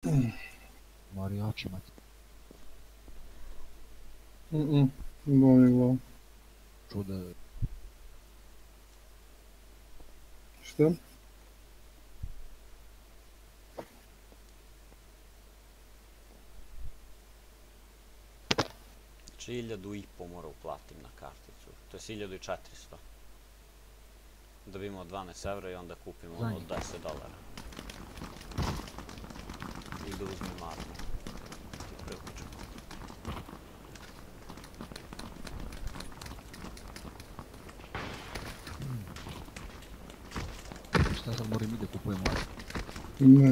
Marijači mać. Molim. Čuda. Šta? Znači 1500 mora uplatim na karticu, to je 1400. Dobimo 12 evra i onda kupimo ono od $10. I da uzmem armu. Ti prekuću. Šta sad moram i da kupujem armu? Ne.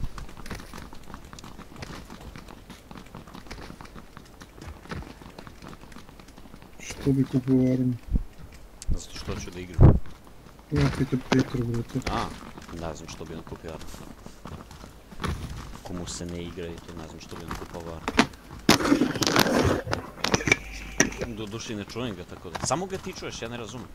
Što bi kupio armu? Zato što ću da igram. Ja pitam Petru, brate. A, ne znam što bi on kupio armu. Komu se ne igra i to ne znam što bi on kupao armu. Do duši ne čujem ga tako da... Samo ga ti čuješ, ja ne razumem.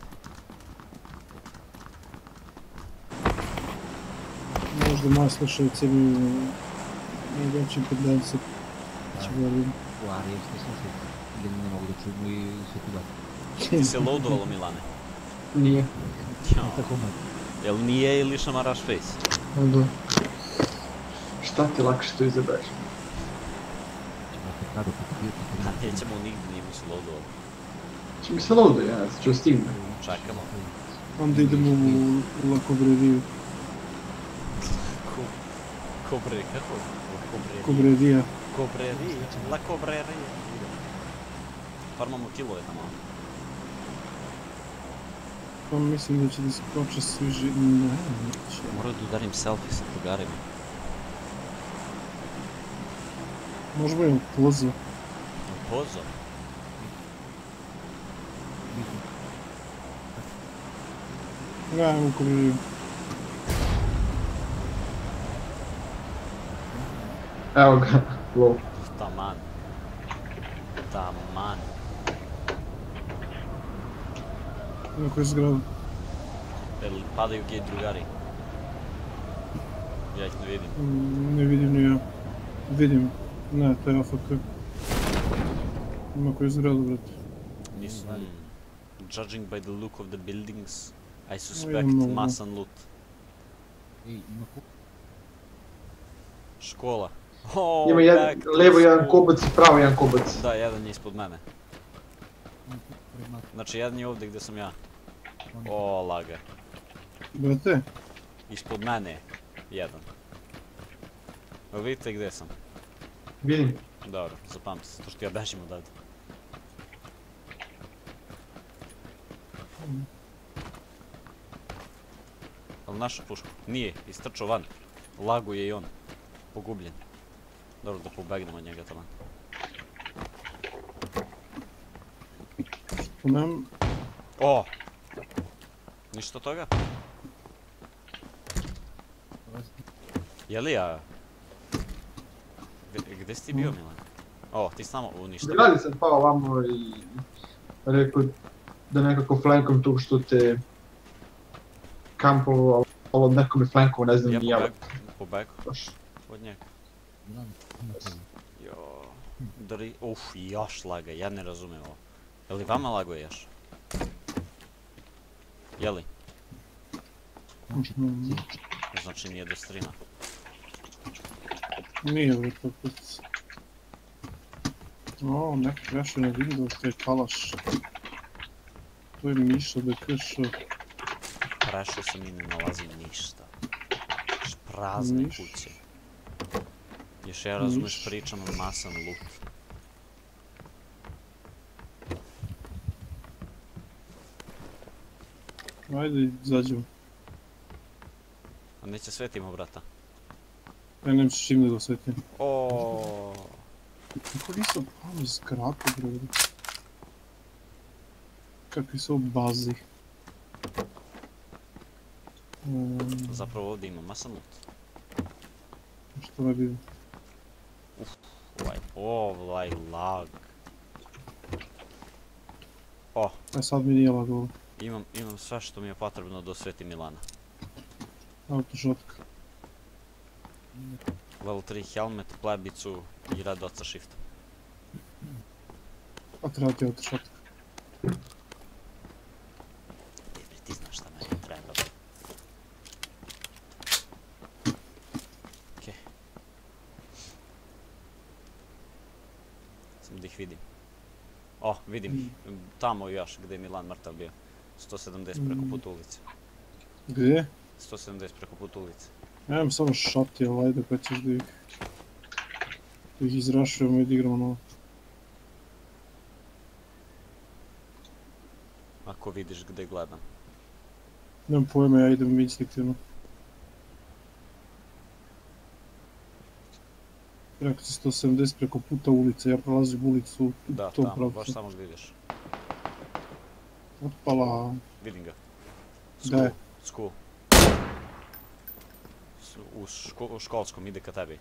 Možda moja slušalica bi veći pedanci. U Arijevske slušajte. Ili ne mogu da čujem i sve tu da. Ti se loadovalo, Milane? Nije. Tako mać. Jel nije ili šamaraš face? Da. Šta ti lakše tu izabereš? Ćemo te kada kupiti. Nećemo nigdje, nije mi se loadovalo. Če mi se loaduje, ja ću stigne. Čekamo. Onda idemo u Lakobreviju. Kobre, kako? Kobrevija. Kobrerija, la kobrerija. Farmamo kilove tamo. Pa mislim da će da se počne sviži... Ne, neće. Morao da udarim selfie sa drugarima. Možemo je u pozo. Pozo? Ja, u Kobreviju. Evo ga, lol. Taman. Taman. Na koju zgradu? Jel padaju gej drugari? Ja ih ne vidim. Ne vidim ni ja. Vidim. Ne, to je AFK. Na koju zgradu, brate? Nisu... Judging by the look of the buildings, I suspect Idemo, masan loot. Ej, ima kup. Škola. Oh, Ima back to levo jedan school. kobac i pravo jedan kobac. Da, jedan je ispod mene. Znači, jedan je ovdje gdje sam ja. O, laga. Brate? Ispod mene je jedan. Evo vidite gdje sam. Vidim. Dobro, zapamti se, to što ja bežim odavde. Ali našu pušku? Nije, istrčao van. Laguje i on. Pogubljen. Dobro da pobegnemo od njega tamo. Nemam... O! Ništa od toga? Jeli ja? Gdje si ti bio, Milan? O, ti samo u ništa. Zgradi sam pao vamo i rekao da nekako flankom tu što te kampovo, ali neko mi flankovo, ne znam Ja ni ja. pobegu Baš. od njega. Znam, ima to. Jo, još laga, ja ne razumijem ovo. Je li vama laguje još? Jeli? Znači nije do streama. Nije, brate, opet. O, neko kreše na Windows, to je kalaš. To je Miša da kreše. Prešao sam i ne nalazim ništa. Prazne Niš. kuće. Još ja razumeš Niš. pričam o masan loot. Ajde, izađemo. A neće svetimo, brata. Ja nemam s čim da ga osvetim. O, Kako nisam pao zgradu, bre. Kakvi su ovo bazi. zapravo ovdje ima masan loot. Što ne vidim? Ovaj lag. O, Sad mi nije lagalo. imam sve što mi je potrebno da osvetim Milana. Autošotka. Level 3 helmet, plebicu i red oca shift. A treba ti otišat. Ti znaš šta meni treba. Okej. Samo da ih vidim. O, vidim ih. Tamo još gdje je Milan mrtav bio. 170 preko puta ulice. Gdje? 170 preko puta ulice. Ja imam samo šati, ali ajde pa ćeš da ih izrašujemo i da igramo novo. Ako vidiš gdje gledam. Nemam pojma, ja idem instinktivno. Rekao si 170 preko puta ulice, ja prolazim ulicu u Da, tom tamo, baš pravcu. samo da ideš. Otpala. Vidim ga. Da je. School. U školskom, ide ka tebi.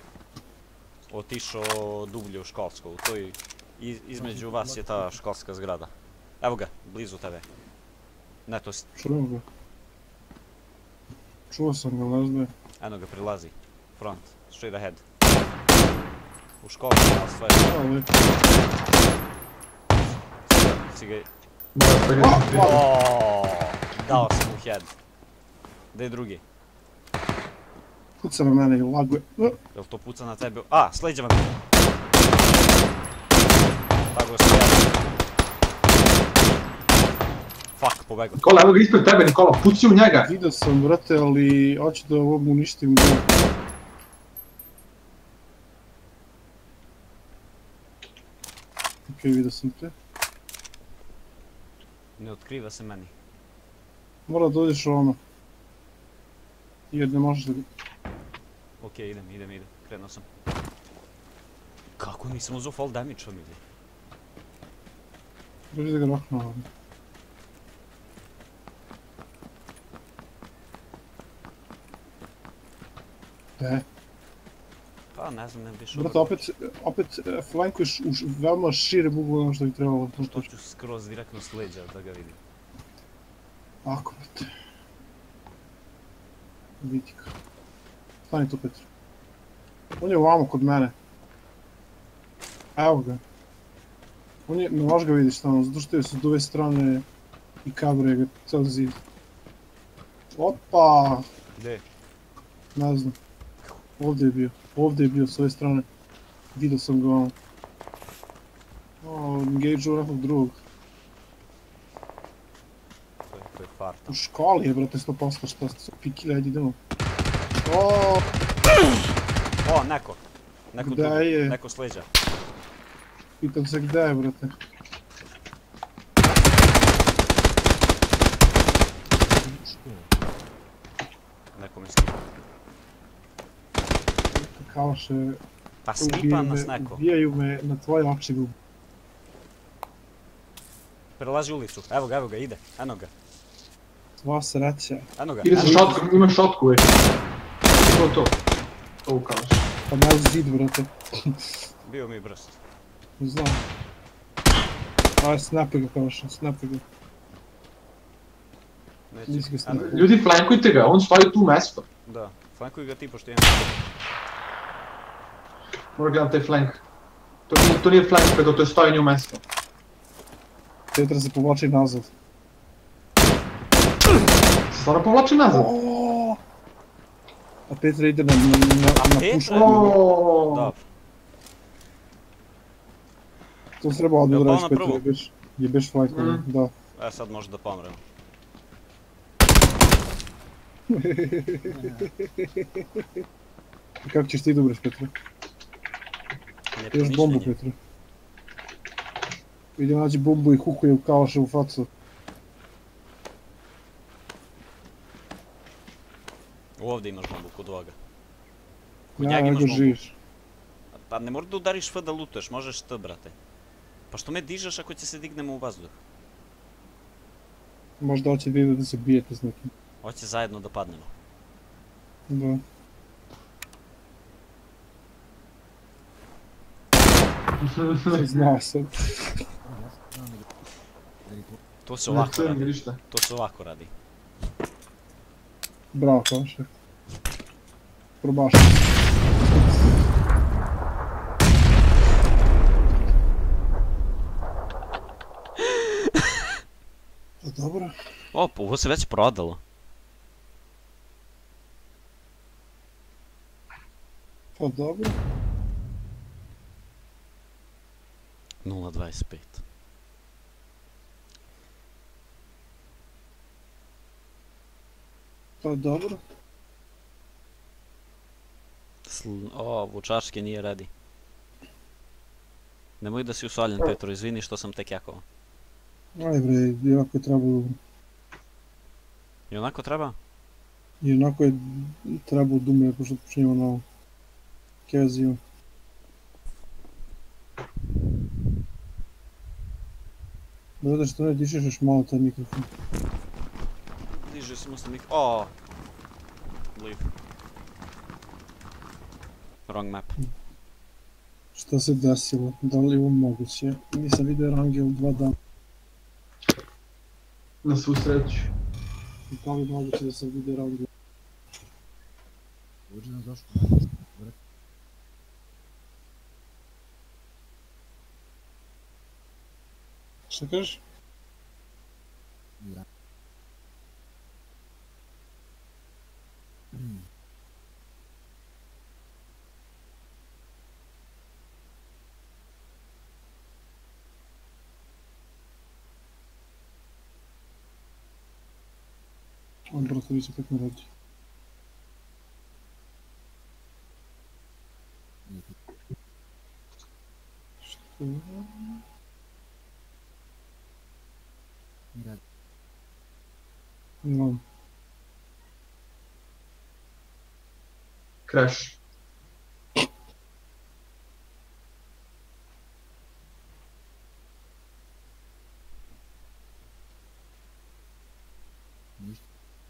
Otišao dublje u školsko, u toj... Između vas je ta školska zgrada. Evo ga, blizu tebe. Ne, to si... Čujem ga. Čuo sam ga, ne znam. Eno ga, prilazi. Front, straight ahead. U školskom, ali sve... Ali... Si ga... Da, pogrešno. Oooo, dao sam mu head. Gdje je drugi? Puca na mene i laguje. Jel to puca na tebe? A, sleđa vam. Tako se ja. Fuck, pobegao. Nikola, evo ga ispred tebe, Nikola, puci u njega. Vidio sam, brate, ali hoću da ovom uništim ga. Okej, vidio sam te. Ne otkriva se meni. Mora da dođeš ono. Jer ne možeš da... Okej, idem. Krenuo sam. Kako nisam uzao fall damage od ljudi? Dođi da ga roknu ovdje. Gde? Pa ne znam, ne bi išao. Brate, opet flankuješ u veoma širem uglu ono što bi trebalo. Što ću skroz direktno s leđa da ga vidim. Ako, brate. Vidi ga. Stani tu, Petru. On je ovamo kod mene. Evo ga. On je, ne možeš ga vidiš tamo, zato što su s ove strane i kabre ga cel zid. Opa! Gdje? Ne znam. Ovdje je bio s ove strane. Vidio sam ga ono. Engage-u nekog drugog. To je farta. U školi je, brate, 100% šta se pikile, ajde idemo. O, neko! Neko tu, Gde je? neko s leđa. Pitam se gde je, brate. Neko me skipa. Kalaše, Pa skipa nas neko. ubijaju me na tvoje oči gubi. Prelazi ulicu, evo ga, ide. Eno ga. Sva sreća. Eno ga. Ide sa šotkom, ima šotku već. To. To ukaš. Pa ne zid, brate. Bio mi brst. Ne znam. Aj, snapi ga, Kalaše, snapi ga. Neće. Nisi ga Eno snapi. Ljudi, flankujte ga, on stoji tu mesto. Da, flankuj ga ti pošto imam. Mora gledam taj flank. To nije flank, nego to je stojanje u mesto. Petra se povlači nazad. Se stvarno povlači nazad. A Petra ide na Petra? pušku. Dobro. To se treba odmah Jel da pao radiš, na Petra, prvu? je beš flankovan, da. Sad može da pomrem. Kako ćeš ti da umreš, Petra? Lijepo Još bombu, mišljenje. Petra. Idem nađi bombu i hukuje u Kalaša u facu. Ovdje imaš bombu, kod ovoga. Kod Ja, njega imaš nego bombu. živiš. Pa ne moraš da udariš F da lutuješ, možeš T, brate. Pa što me dižeš ako će se dignemo u vazduh? Možda hoće da ide da se bijete s nekim. Hoće zajedno da padnemo. Da. Znao sam. To se Ne ovako čujem radi. ništa. To se ovako radi. Bravo, Kalaša. Probašao. dobro. O, pa ovo se već prodalo. Pa dobro. 0.25. Pa dobro. O, Vučarski nije ready. Nemoj da si usoljen, Petro, izvini što sam tek jakao. Aj bre, jako je trebalo. I onako treba? I onako je trebalo da umre, pošto počinjemo novo. Keziju. Brate, što ne dišeš još malo taj mikrofon? Diže samo sa mikrofon. O! Leave. Wrong map. Šta se desilo? Da li je ovo moguće? Nisam vidio Rangel 2 dana. Na svu sreću. Da li je moguće da sam vidio Rangel? Uđe nas došlo. Šta kažeš? Ja. On brate više tako ne radi. Što je? Mira, No. Crash. ništa.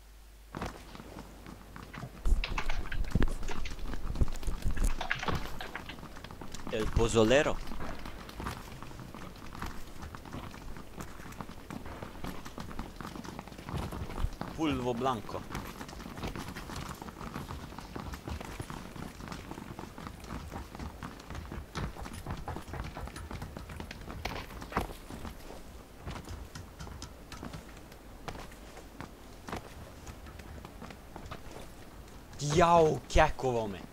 El pozolero. Pulvo blanco. Jao, kjakovo me.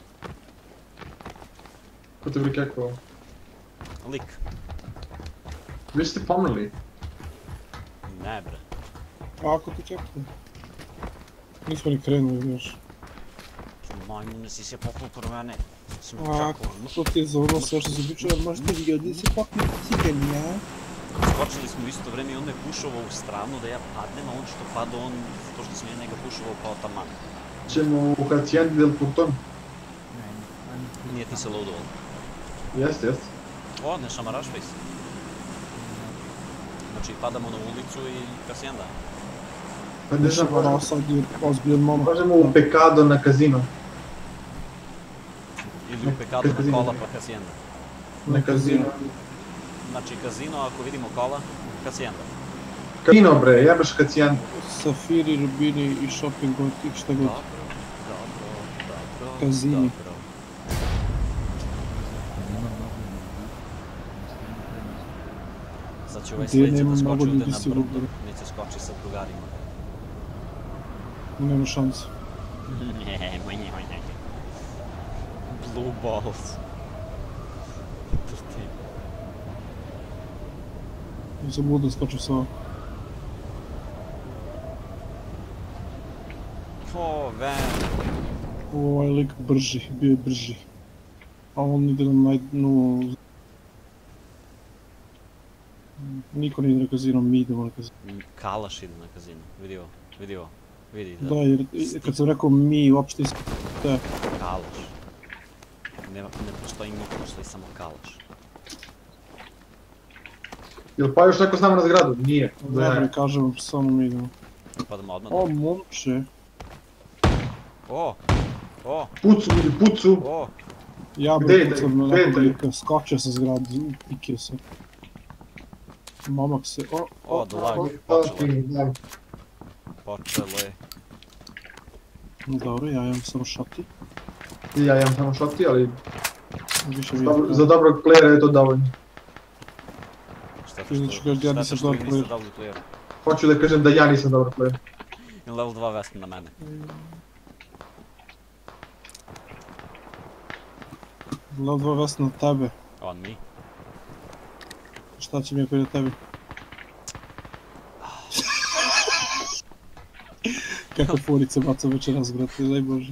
Ko te bre kako? Lik. Vi ste pomrli. Ne bre. Ako ti čekate? Nismo ni krenuli još. Majmune si se popao prvo mene. Sam A, kjakovo. što ti je za ono sve što se biče, možete vidjeti da si popio cigani, ja? Skočili smo u isto vreme i on me pušovao u stranu da ja padnem, a on što pada on, to što sam ja njega pušovao pao taman. Ćemo u Hacienda del Porton. Nije ti se loadovalo. Jeste, jeste. O, ne šamaraš face. Znači padamo na ulicu i kasijenda. Pa ne znam, Ono sad je ozbiljan momak. možemo u Pecado na kazino. Ili u pekadu na kola pa kasijenda. Na kazino. Znači kazino, ako vidimo kola, kasijenda. Kazino bre, jebeš Hacienda. Safiri, Rubini i shopping od tih šta god. Dobro. Kazini. Dobro. Sad će ovaj Gdje sledeći nema da skoči mnogo ovdje ljudi na sigurno. brdo, neće skoči sa drugarima. Nema šanse. Blue balls. Trti. Nisam ludo skočio sa ovo. O, van. Ovaj lik brži, bio je brži. A on ide na dnu... Niko ne ide na kazino, mi idemo na kazino. Kalaš ide na kazino, vidi ovo, vidi Da, jer kad sam rekao mi, uopšte te... Kalaš. Ne postoji mi, postoji samo kalaš. Jel pa još neko s nama na zgradu? Nije. Dobro, kažem vam, samo mi idemo. Padamo odmah. O, momče. O! Pucu, pucu. O! Ja Gde bih ide? pucam na Gde nekog ide? lika, skočio sa zgrade, upikio se. Momak se, O, do lag. Počelo je. Dobro, ja imam samo šoti. Ja imam samo šoti, ali Više vidim. za dobrog playera je to dovoljno. Šta Ti znači kažeš, ja nisam dobar player. player. Hoću da kažem da ja nisam dobar player. I level 2 Vesna na mene. Level 2 Vesna na tebe. On mi. Šta će mi ako ide tebi? Kako furice bacam večeras, brate, daj Bože.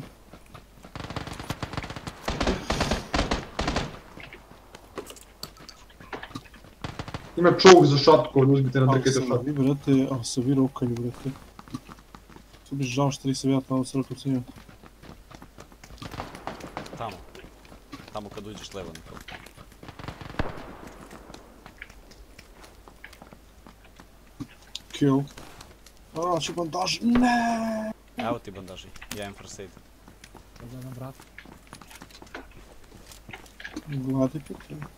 Ima čovjek za šatku, uzmite na Ali drkete sam šatku. vi, brate, ali se vi rokaju, brate. Tu bi žao što nisam ja tamo s rokom snimao. Tamo. Tamo kad uđeš levo nekako. Kill. A, će bandaž, ne. Evo ti bandaži. Ja imam first aid. Sada na vrat. Gledajte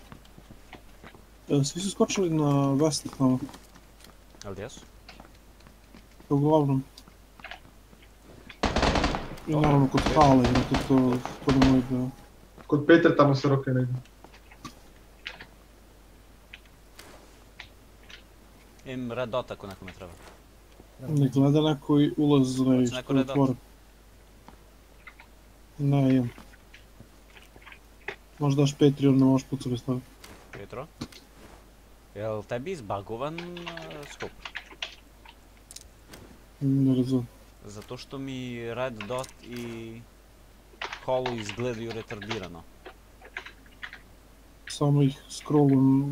to. Svi su skočili na Vest tamo, Ali gdje su? uglavnom. I naravno kod Hale, brate, to kod moj da... Kod Petra tamo se roke negdje. Imam red dot ako nekome treba. Ne gleda neko i ulaz Hoće što neko je red dot? otvoren. Ne, imam. Možda daš Patreon, ne možeš pucati staviti. Petro? Jel tebi izbagovan skop? Ne razumem. Zato što mi red dot i holo izgledaju retardirano. Samo ih scrollujem.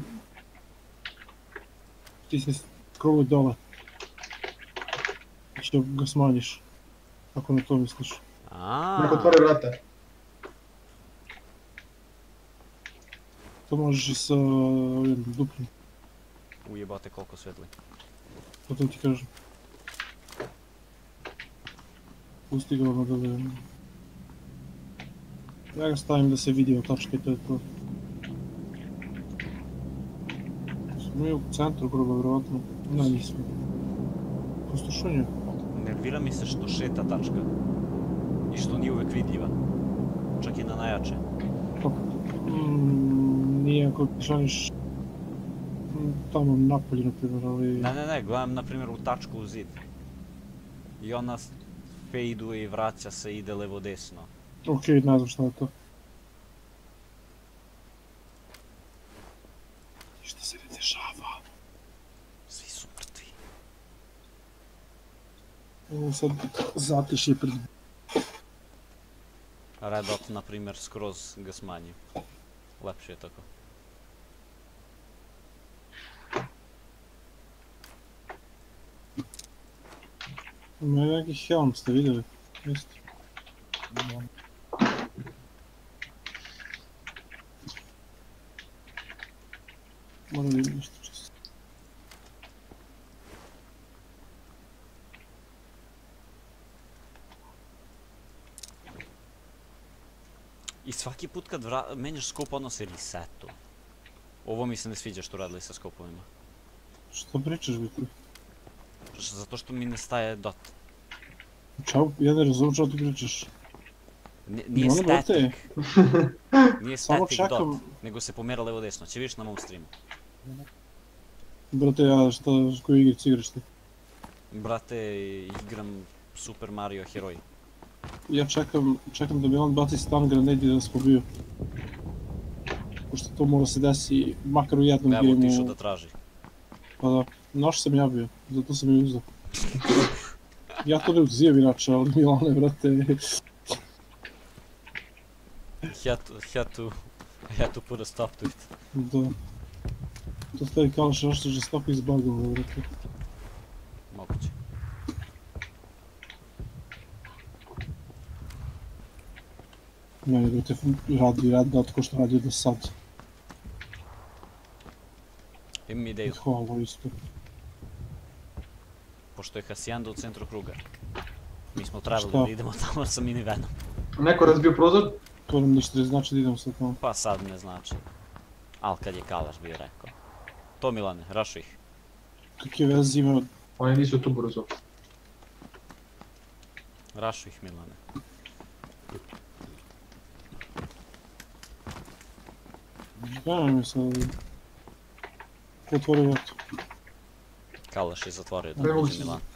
Ti se scrolluj dole. Znači da ga smanjiš. Ako na to misliš. Neko otvore vrata. To možeš i sa ovim duplim. Ujebate koliko svetli. To ti kažem. Pusti ga ono da vidim. Ja ga stavim da se vidi od tačke, to je to. Smo i u centru groba, vjerovatno. Ne, nismo. Pustošenje. Nervira mi se što šeta tačka. I što nije uvek vidljiva. Čak i na najjače. Nije ako želiš tamo napolje, na primjer, ali... Ne, gledam na primjer u tačku u zid. I ona fejduje i vraća se, ide levo desno. Okej, ne znam šta je to. Šta se ne dešava? Svi su mrtvi. Ovo sad zatišje pred... Red dot na primjer skroz ga smanji. Lepše je tako. Ima je neki helm, ste vidjeli? Jeste. Moram vidjeti nešto čisto. I svaki put kad menjaš skop ono se resetu. Ovo mi se ne sviđa što radili sa skopovima. Što pričaš, biti? Zato što mi ne staje dot. Čao, ja ne razumem čao ti pričaš. Nije Ono, brate, static. Nije samo static čekam. dot, nego se pomera levo desno. Će vidiš na mom streamu. Brate, ja šta, koju igricu igraš ti? Brate, igram Super Mario Heroj. Ja čekam da mi on baci stun grenade i da nas pobiju. Pošto to mora se desi makar u jednom Evo gameu. otišao da traži. Pa da, naš sam ja bio, zato sam i uzeo. Ja to ne uzijem inače, ali Milane, brate, Had to put a stop to it. da. To stavi Kalaš nešto žestoko izbagalo, brate. Moguće. Meni, brate, radi otko što radio do sad. Imam I ideju, hvala isto. pošto je Hacienda u centru kruga. Mi smo trebali Šta? da idemo tamo sa minivanom. Neko razbio prozor? To nam ništa ne znači da idemo sad tamo. Pa sad ne znači. Al kad je Kalaš bi rekao. To Milane, rašu ih. Kakve veze ima, Oni nisu tu brzo. Rašu ih Milane. ne mi sad... Ko otvori vrat? Kalaš je zatvorio da Ne mogu uđe se- Milan.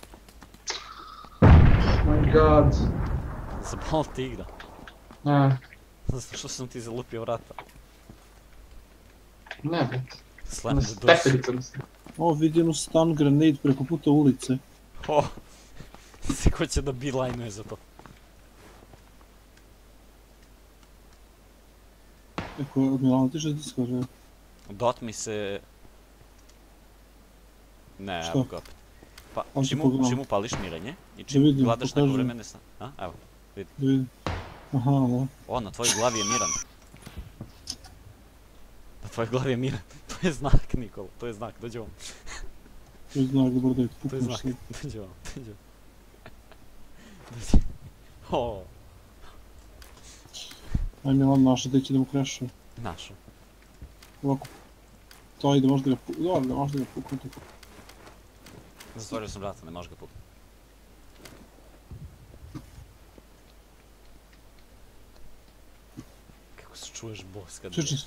My god. Zabalo ti igra. Ne, Zato što sam ti zalupio vrata. ne, bret. Na Slende dušu. stepenicama sam. O, vidim stun grenade preko puta ulice. O! Se ko će da beeline-uje za to. Eko, Milano, ti što Discord, je? Dot mi se... Ne, Šta? evo ga opet. Pa, Ali ti čim pogledam. mu pališ mirenje i Da čim vidim, gledaš neko pokaži. vreme ne sna... A, evo. Da vidim. Aha, da. O, na tvojoj glavi je miran. Na tvojoj glavi je miran. To je znak, Nikola, to je znak, dođi ovom. To je znak, dobro da je To je puknuš znak, se. dođi ovom, dođi ovom. Dođi. O, Aj Milan, naša, da će da mu kreše. našo. Ovako. To ide, možda ga puknuti. Dobro, da možda ga puknuti. Zatvorio sam vrata, ne možeš ga puknuti. Kako se čuješ bos kad... Čuči se.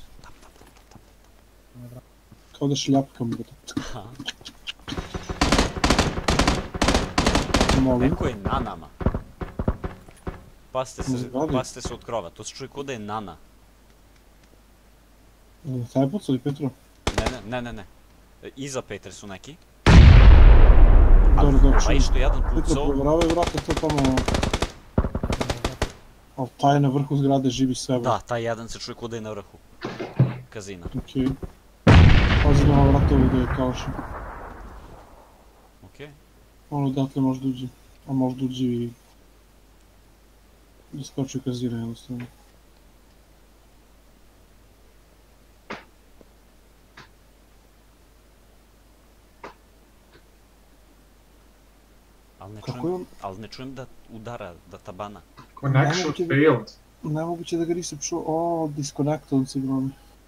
Kao da šljapkam, brate. Aha. Molim. Neko je na nama. Zgradi. Pazite se od krova, to se čuje ko da je Nana. Taj pucali, Petro? Ne. Iza Petre su neki. Dobro, dobro, Pa čujem. išto jedan Petro, pucao. provjeravaju vrata, to tamo... Ali taj na vrhu zgrade živi sve, Da, taj jedan se čuje ko da je na vrhu. Kazina. Okej. Pazi na ova vrata ovdje je kalaša. Okej. Ono odatle možda uđi. A možda uđi i... Da skoči u kazina jednostavno. Kako je on? Ali ne čujem da udara, da tabana. Connection Nemoguće da- failed. Nemoguće da ga nisam čuo. O, disconnectovan sigurno.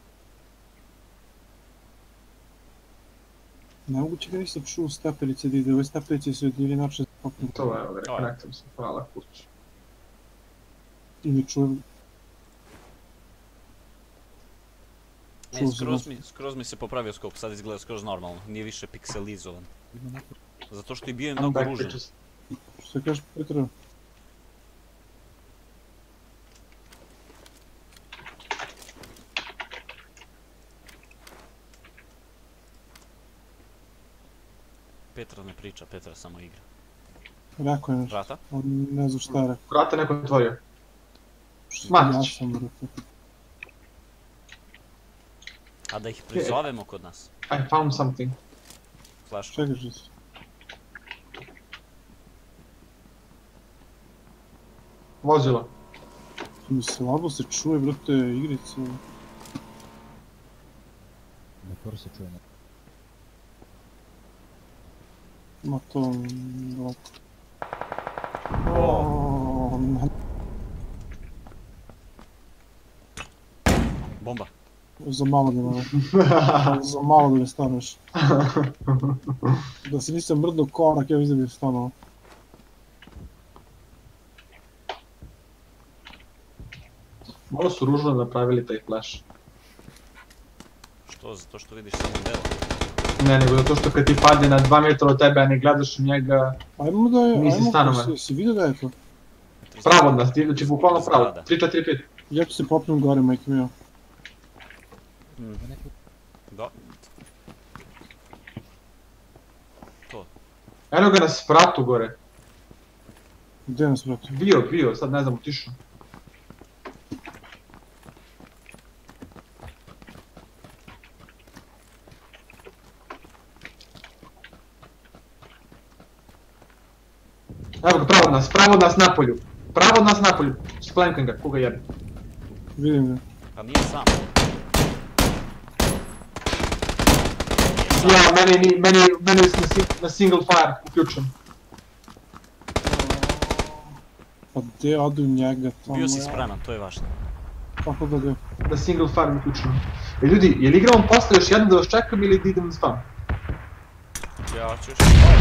Nemoguće da nisam čuo stepenice da ide. Ove stepenice su jedini način za popnu. To je, evo, rekonektam se. Hvala, kuć. I ne čujem. Čuo sam Skroz mi se popravio skop, sad izgleda skroz normalno, nije više pikselizovan. Ima neko... Zato što i bio je I'm mnogo back, ružan. bitches. Šta kažeš, Petro? Petra ne priča, Petra samo igra. Rekao je nešto. Vrata? On ne znam šta je rekao. Vrata neko otvorio. Šta Matić. ja sam rekao. A da ih prizovemo kod nas. I found something. Flash. Čekaj že se. Vozilo. Mi slabo se čuje, brate, igrica. Motor se čuje. Ma to... ovako. O, ne. Bomba. Za malo da me... Za malo da me staneš. Da se nisam mrdao korak, ja mislim da bi stanuo. Malo su ružno napravili taj flash. Što? Zato što vidiš samo delo. Ne, nego zato što kad ti padne na 2 metra od tebe, a ne gledaš u njega, Ajmo da je... Nisi stanova. Si vidio da je to? pravo od nas, znači bukvalno pravo. Zgrada. 3, 4, 5. Ja ću se popnem gore, majke mio. Ima neko... Da. To. Eno ga na spratu gore. Gdje nas, brate? Bio, sad ne znam, otišao. Evo ga, pravo od nas napolju. Pravo od nas napolju. Splenkam ga, koga jebe. Vidim ga. Pa nije sam. Ja, meni je na single fire uključen. Pa gdje odu njega tamo? Bio si ja? spreman, to je važno. Kako da ga... Na single fire uključen. Ljudi, je li igramo posle još jedno da vas čekam ili da idem na spam? Ja ću još...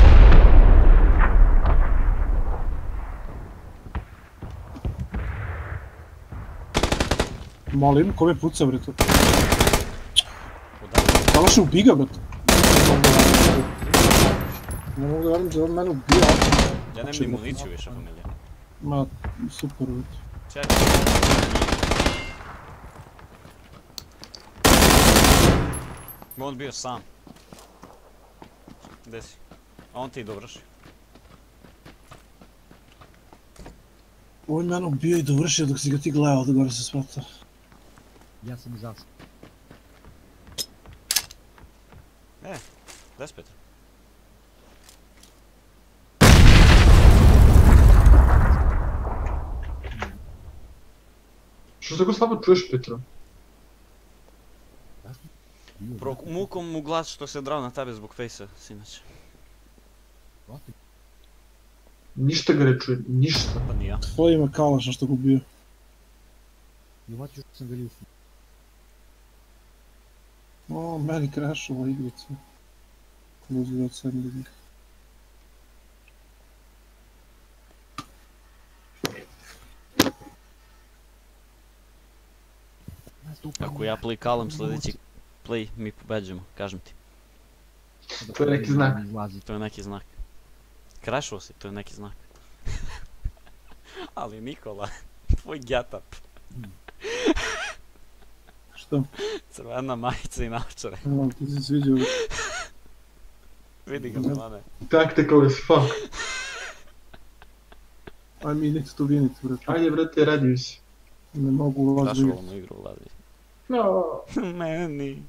Molim, ko me puca, brate? Udavljam. Kalaš ubi ga, brate. Ne mogu da velim da je on mene ubio. Ja nemam ni municiju više, familija. Ma, super uvijek. Čekaj. On bio sam. Gdje si? A on ti dovrši. Ovo je mene ubio i dovršio dok si ga ti gledao da gore se smeta. Ja sam izašao. Gdje si Petar? Što se tako slabo čuješ, Petro? Mukom mu glas što se drao na tebe zbog fejsa, sinoć. Ništa ga ne čuje, ništa. Pa ni ja. Tvoje ime Kalaša što ga ubio. I ovako što sam ga ljusio. O, meni crashova igrica. Luzio od 7 ljudi. Ako ja play kalem, sljedeći play mi pobeđujemo, kažem ti. To je neki znak. To je neki znak. Crashao si, to je neki znak. Ali Nikola, tvoj getup. Što? Crvena majica i naočare. Evo, ti se sviđao. Vidi ga mlade. Tactical as fuck. Aj mi neću to viniti, brate. Ajde, brate, radio si. Ne mogu ulaziti. Crashao onu igru ulazi. No. Meni.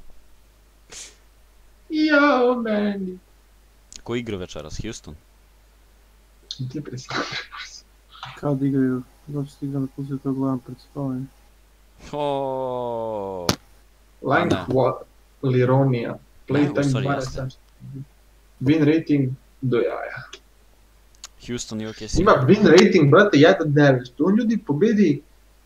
Jao, meni. Ko igra večeras? Houston? Ti predstavljaš. Kad igraju? Zato što igram da pustiti to gledam pred spavanjem. Oooo. Line Lironija. Ne, u Playtime stvari 27. Win rating do jaja. Houston i OKC. Ima win rating, brate, 1.9. To ljudi pobedi...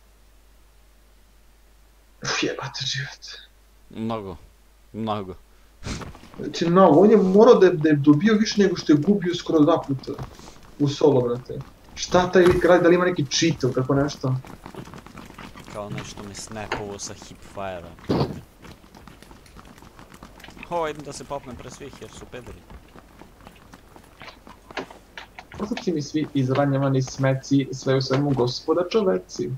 Jebate život. Mnogo. Znači, no, on je morao da je dobio više nego što je gubio skoro 2 puta. U solo, brate. Šta taj lik radi, da li ima neki cheat ili tako nešto? Kao nešto mi snapovo sa hipfire-a. Idem da se popnem pre svih jer su pederi. Prosto mi svi izranjavani smeci, sve u svemu gospoda čoveci.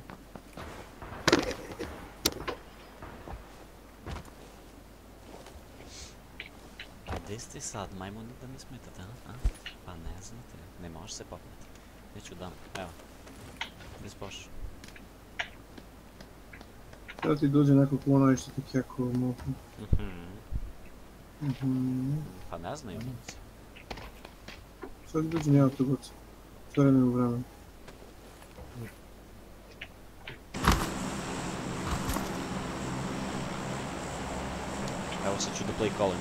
A gdje ste sad, majmuni da mi smetate, a? Pa ne znate, ne možeš se popneti. Gdje ću dam, evo. Gdje spoš? Sada ti dođe neko klona i što ti keko mogu. Pa ne znaju nici. Sad ti dođe njega to god. Sve vreme u vremenu. Evo sad ću da play calling.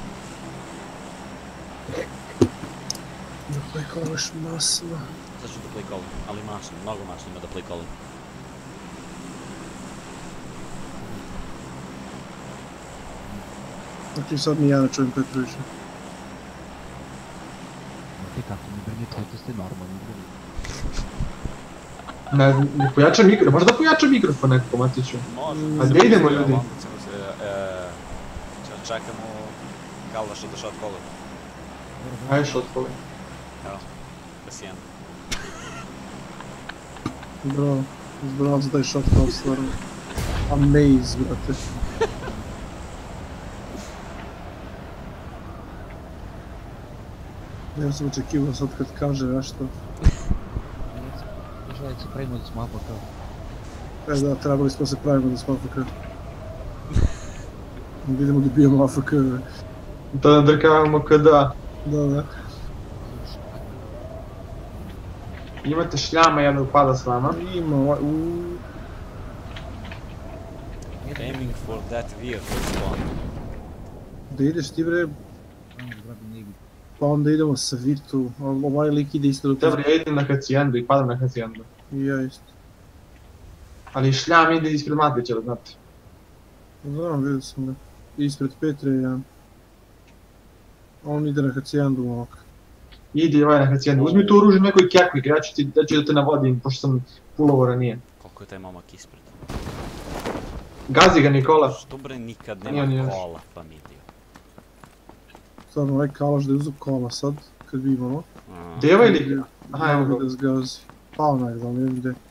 Da plekavaš masno. Sad ću da play calling, ali masno, mnogo masno ima da play calling. Znači sad ni ja ne čujem Petra više. Znate kako mi bre ne čujete ste normalni. Ne pojača mikrofon, možda pojača mikrofon nekako, Matiću. Može. A gdje idemo, ljudi? Čekamo Kalaša da shot calling. Ajde shot calling. Evo, bez jedan. Bravo. Bravo za taj shot kao stvarno. Amaze, brate. Ja sam očekivao sad kad kaže nešto. Želaj se pravimo da smo AFK. Da, trebali smo se pravimo da smo AFK. Vidimo da bijemo AFK. Da nadrkavamo kada. Da. Imate šljama, ja ne upada s vama. Ima, Aiming for that vehicle spawn. Da ideš ti bre, pa onda idemo sa Vitu, ovaj lik ide isto do te. Dobro, ja idem na Hacijendu i padam na Hacijendu. I ja isto. Ali šljam ide ispred Matića, da znate. Znam, vidio sam ga. Ispred Petre je jedan. On ide na Hacijendu momak. Idi i ovaj na Hacijendu. Uzmi tu oružje nekoj kekvik, ja ću da te navodim, pošto sam pulovo ranije. Koliko je taj momak ispred? Gazi ga Nikola. Što bre nikad Nije nema još. kola, familijo? Stvarno, ovaj Kalaš da je uzeo kola sad, kad bi imalo. Gdje je ovaj lik? Aha, evo Mogu ga. da zgazi. Pao negdje, ali ne vidim gdje.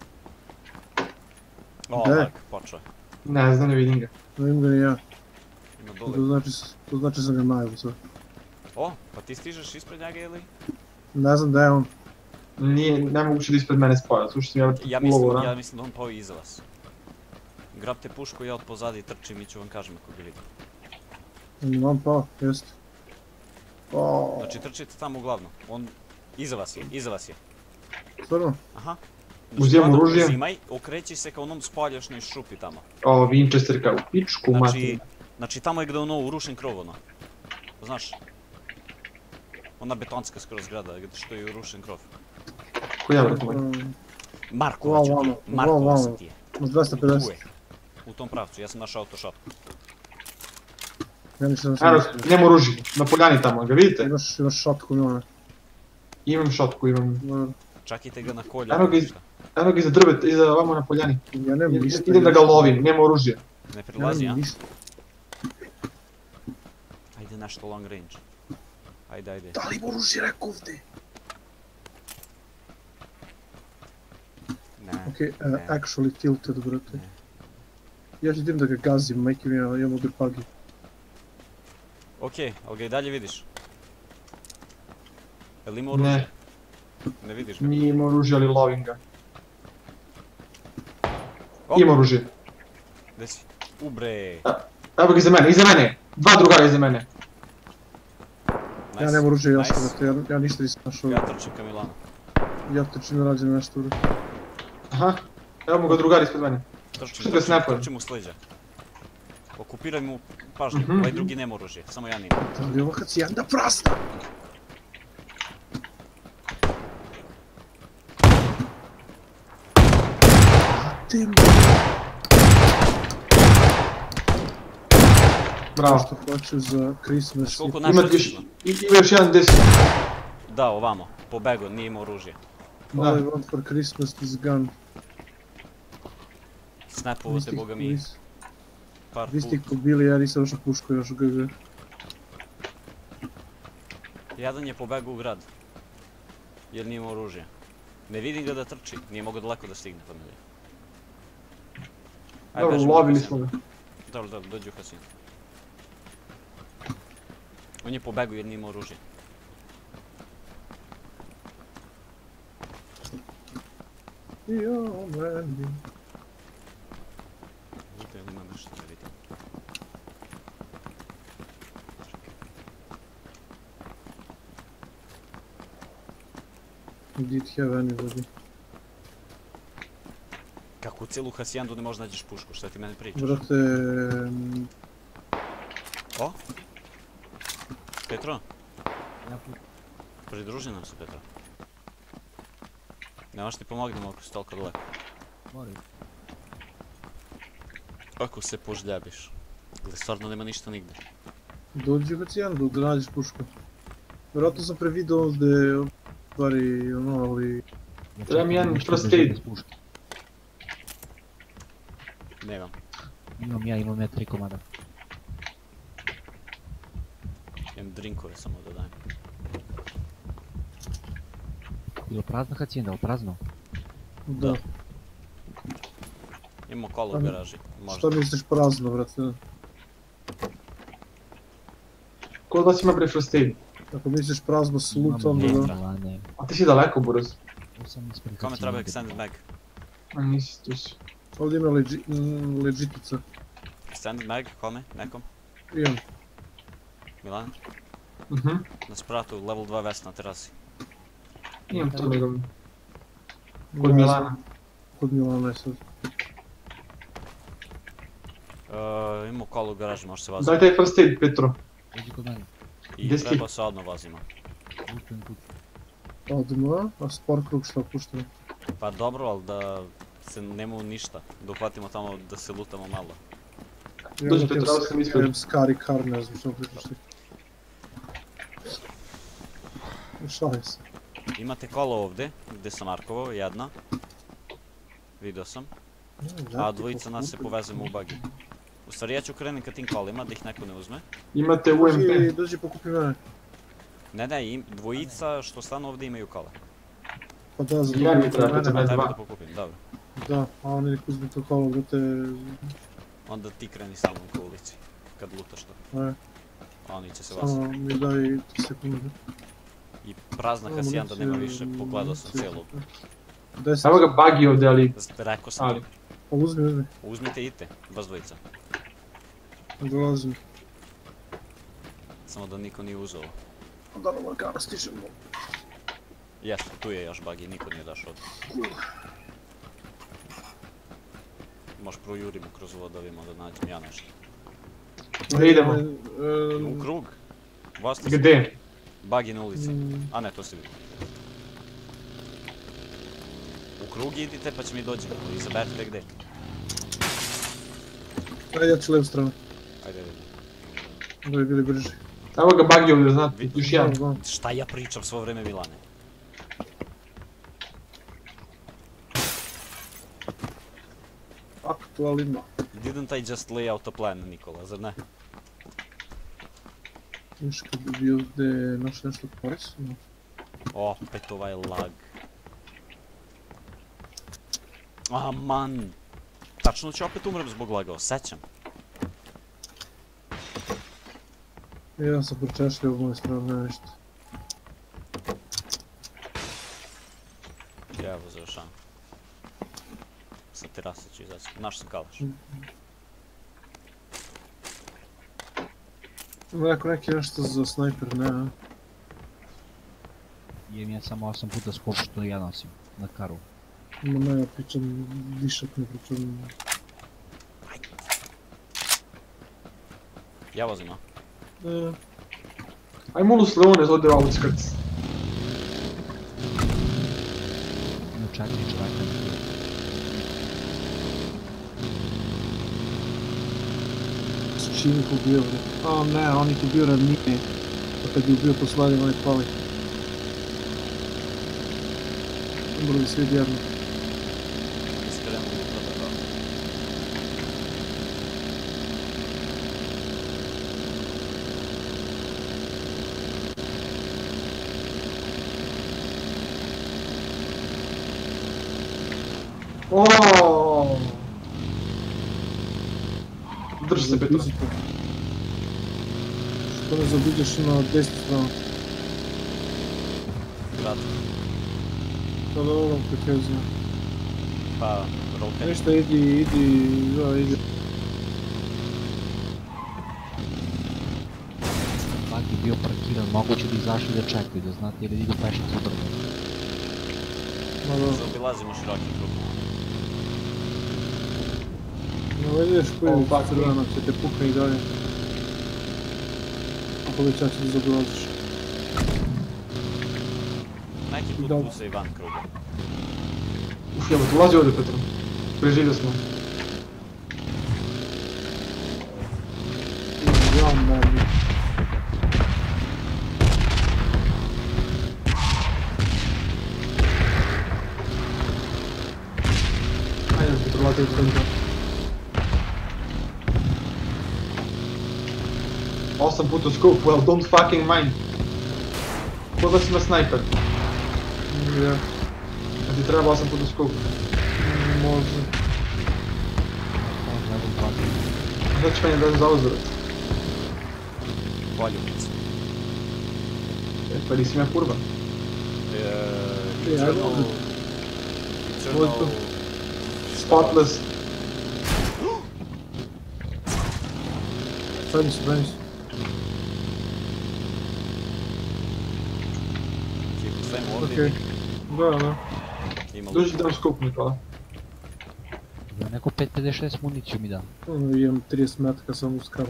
O, Gde? lag, počeo je. Ne znam, ne vidim ga. Ne vidim ga ni ja. Na To dole. znači sam ga najevo sad. O, pa ti stižeš ispred njega ili? Ne znam da je on. Nije, nemoguće da ispred mene spaja, slušaj sam Ja mislim da on pao iza vas. Grabte pušku, ja od pozadi trčim i ću vam kažem ako ga vidim. On pao, jeste. O, Znači trčite tamo uglavnom. On iza vas je. stvarno? Aha. Uzimam onda oružje. Uzimaj, okreći se ka onom spaljašnoj šupi tamo. O, Winchester kao u pičku, mati. Znači tamo je gdje ono urušen krov ono. Znaš? Ona betonska skoro zgrada gdje što je urušen krov. Ko ja vrlo Markova ću ti, Vamo, Markova vamo. sam ti je. Na Tu 250. je. U tom pravcu, ja sam našao autoshop. Ja nisam sam Evo, mislio. njemu oružje, na poljani tamo, ga vidite? Imaš šotku Milane. Imam šotku, imam. Dobro. Čakajte ga na kolja. Eno ga Eno ga iza drveta, iza vamo na poljani. Ja nemam ništa. Idem da ga lovim, nema oružja. Ne Ja prilazi, nemam a? ništa. Ajde nešto long range. Ajde. Da li ima oružje rekao ovdje? Ne. Okej, ne. actually tilted, brate. Ne. Ja ću idem da ga gazim, majke mi, imam ovdje pagi. Okej, ali ga i dalje vidiš. Jel ima oružje? Ne, Ne vidiš ga. nije ima oružja, ali lovim ga. O, Ima oružje. gdje si? Ubre. Evo ga iza mene! Dva drugara iza mene. Ja nemam oružje nice. jasno, brate, ja ništa nisam našao. Ja trčim ka Milanu. Ja trčim da rađem nešto, brate. Aha, evo mu ga drugari ispred mene. Što ga snapujem? Trčim u sleđa. Okupiraj mu pažnju, Mhm. ovaj drugi nema oružje, samo ja nimam. Da li je ovo hacijenda prasta? Tim, Bravo. što hoću za Christmas. Znaš koliko Ima naša još, otišla? ima još jedan desno. Da, ovamo, pobego, nije imao oružje. All I Da. want for Christmas is gun. Snapovo te, boga mi, par Vi ste ih put. pobili, ja nisam došao pušku još u GG. Jedan je pobegao u grad. Jer nije imao oružje. Ne vidim ga da trči, nije mogao daleko da stigne, pa ne vidim. Ajde, Dobro, bežimo u ulovili kasinu. smo ga. Dobro, dođi u kasinu. On je pobegao jer nije imao oružje. Jo, man. Vidite, ili ima nešto da vidim. Did have anybody. Kako u cijelu hasijandu ne možeš nađeš pušku, šta ti mene pričaš? Brate, O? Petro? Ja Pridruži nam se, Petro. Nemaš ti pomognemo ako si toliko daleko. moram. Ako se požljabiš. Ali stvarno nema ništa nigde. dođi u hacijendu da nađeš pušku. Vjerojatno sam previdio ovdje, stvari, ono, ali... Treba mi jedan Ništa first beže aid. bez puške. Nemam. Imam ja 3 komada. Imam drinkove samo da dajem. Bilo prazna hacijenda, ali prazno? Da. Imamo kola u garaži. Šta Možda. misliš prazno, brate? Ko od vas ima bre first aid? Ako misliš prazno s lutom, Imamo da... litra. Lane, A ti si daleko, Buraz. sam ispred Kome treba hacijende. extended mag? A nisi tu si. Ovdje ima legitica. Extended mag? Kome? Nekom? Imam. Milan? Mhm. Na spratu, level 2 vest na terasi. Imam to nego. Ne Kod znam, Milana. Kod Milana je sad. Imamo kola u garaži, može se vaziti. Daj taj first aid, Petro. Dođi kod mene. I gdje si ti? treba se odmah vazimo. Pušten kuću. Odmah, a spor krug šta puštamo? Pa dobro, ali da se nemu ništa. Da uhvatimo tamo da se lutamo malo. Dođi, Petro, evo sam ispred. Imam skari kar, ne znam što pričaš ti. Šalim se. Imate kola ovdje, gdje sam markovao, jedna. Vidio sam. A dvojica nas se povezemo u bagi. U stvari ja ću krenuti ka tim kolima, da ih neko ne uzme. Imate UMP. Dođi pokupi mene. Ne, dvojica što stanu ovdje imaju kola. Pa da, za Ja mi to treba, mene. Ne, A tebi dva. da pokupim, dobro. Da, a oni nek uzme to kolo, brate, Onda ti kreni sa mnom ko ulici. Kad lutaš to. A oni će se vas. samo mi daj 3 sekunde. I prazna hasijanda nema više, pogledao sam cijelu. 10, Evo ga buggy ovdje, ali... Rekao sam, Ali... pa uzmi, uzmite i te, baš dvojica. dolazim. Samo da niko nije uzeo. Da na Markara stižemo. Jeste, tu je još bagi, niko nije došao ovdje. Možeš projurimo kroz ovo da vidimo da nađem ja nešto. Gdje idemo? U krug. Vasti se. Gdje? Bagi na ulici. A ne, to si vidio. U krug idite pa će mi dođemo, izaberite gdje. Ajde, ja ću levu stranu, Ajde. da bi bili brži. Evo ga buggy ovdje, znate, još jedan. Da. Šta ja pričam svo vrijeme, Milane? Aktualno. Didn't I just lay out a plan, Nikola, zar ne? Još kad bi bio ovdje našao nešto korisno. Opet ovaj lag. Aman! Tačno ću opet umrem zbog laga, osjećam. Ja sam počešljio u moje strane, nema ništa. Evo završavam. Sa terase ću izaći. Naš sam kalaš. Rekao neki nešto za snajper, ne. Jem ja samo 8 puta skop što ja nosim na karu. Ma ne, ja pričam višak, ne pričam... Ja vozim, a? Ajmo Ulus Leones ovdje u outskirts. No čekaj. S čim ih ubio, bre? A ne, on ih ubio ranije. A kad je ubio poslednje, on je pali. Umrli svi jedno. Iskreno da. Oooo! Drži se Petar. Što ne zaobiđeš na desnu stranu? Grad. Da dobro, kako je znam. Pa, rollpen. Ništa, idi, da, idi. Bak je bio parkiran, moguće da izašli da čekaju, da znate ili idu pešicu brdo. Ma da, Zaobilazimo široki krug. ne vidiš koji O, je bak, crvena, će te pukne i dalje. Ako već ja ću da zaobilaziš. Neki put Dobro. puca i van kruga. Uf, jebo, ulazi ovdje Petar. Preživio smo. Ja, meni. Ajde, Petar, ulazi u centar. 8 puta scope, well, don't fucking mind. Ko da si ima snajper? Ja, A ti treba 8 puta scope. može. Znači meni da je za uzor. Poljubica. Pa nisi ima kurva. Eternal... Eternal... Spotless. Spremi se. Ti postavimo ovdje. Okej. Da. Ima Dođi luka. da vam scope, Nikola. Neko 5.56 municiju mi da. Imam 30 metka samo u skar.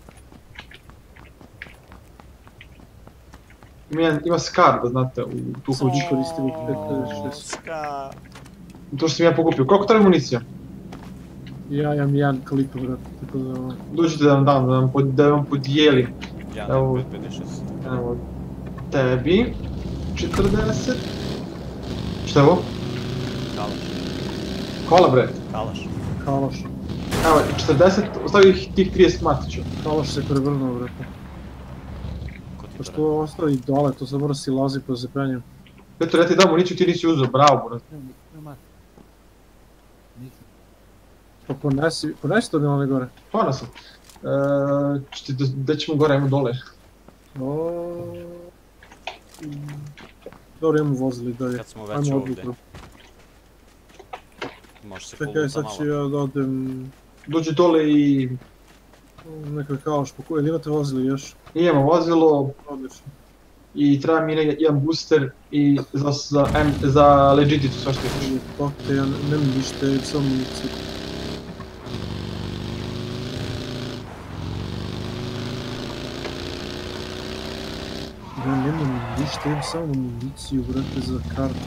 Ima Scar, da znate, u tu Sam kuću. koristimo 5.56. Ska. To što sam ja pokupio. Koliko treba municija? Ja imam jedan klip, brate, tako da... Dođite da vam dam, da vam podijelim. Ja Evo. nemam 556. Evo, tebi 40. Šta je ovo? Kalaš. Kola bre. Kalaš. Kalaš. Evo, 40, ostavi ih tih 30 matiću. Kalaš se prevrnuo, brate. Ko ti Pa što ostavi dole, to sad mora silazi po zepenju. Petar, ja ti dam municiju, ti nisi uzeo, bravo, brate. Nema. Nisam. Pa ponesi to Milane gore. Pana sam. Gdje ćemo gore, ajmo dole. Dobro, imamo vozili dalje. Kad smo već Ajmo ovdje. odluku. Može se Čekaj, poluta sad malo. ću ja da odem... Dođi dole i Nekoj kalaš pokujem, ili imate vozili još? imamo vozilo Odlično. i treba mi jedan booster i za legiticu sve što imaš. Pakte, ja nemam ništa, imam samo municiju. Ja nemam ništa, imam samo municiju, brate, za kartu.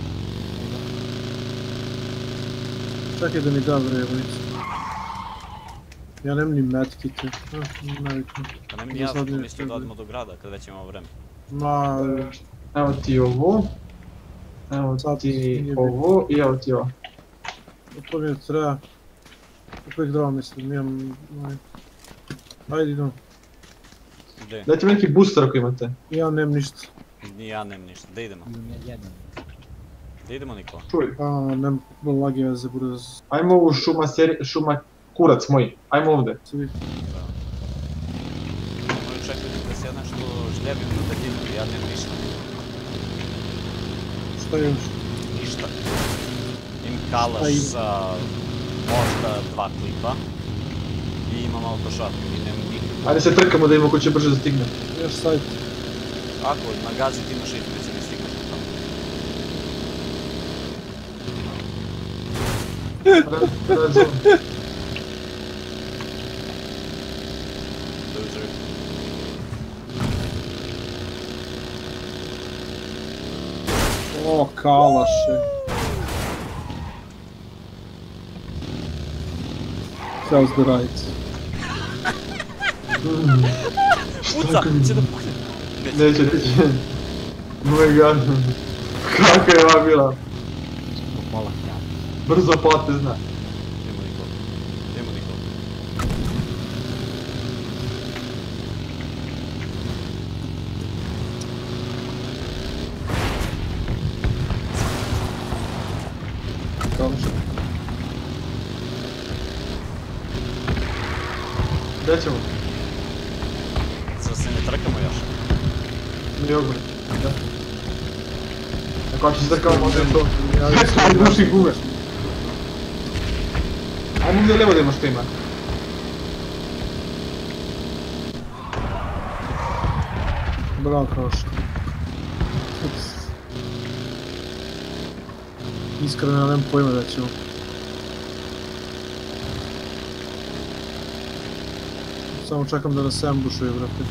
Čekaj da mi da bre municiju. Ja nemam ni medkite, navikno. Pa nemam ja sam mislio da odemo do grada kad već imamo vreme. Ma, Evo ti ovo. Evo Sad ti nije ovo i evo ti ovo. to mi je treba. Opet drava mislim, imam... Ajde idemo. Gdje? Dajte mi neki booster ako imate. Ja nemam ništa. Ni ja nemam ništa. Gdje idemo? Imam ja jedan. Gdje idemo Nikola? Čuj. Nemam lagi veze, brzo. Ajmo u šuma kurac moj. Ajmo ovdje. Svi. Moju čekati da se ja nešto žljebim na daljinu, ja nemam ništa. Šta imaš? Ništa. Imam Pa kalaš i- sa možda 2 klipa. I imam autošatku i nemam nikakvu. Ajde se trkamo da imamo ko će brže da stigne. Još sajt. Ako na gazi ti imaš itmice, ne stigneš do tamo. Razum. Loser. O, kalaše. That was the right. Puca! Će da pukne! Neće. Oh my god. Kako je ova bila? Pola ja. Brzo potezna. Idemo Nikola. Idemo Nikola. Kalaše. Gdje ćemo? Zar se ne trkamo još? Mi ogore. Da. Ako će se trkamo možemo to. Ja Ajde duši gume. Ajmo ovdje levo da ima što ima. Bravo, kalaše. Iskreno, ja nemam pojma da ćemo. Samo čekam da nas ambušuje, brate.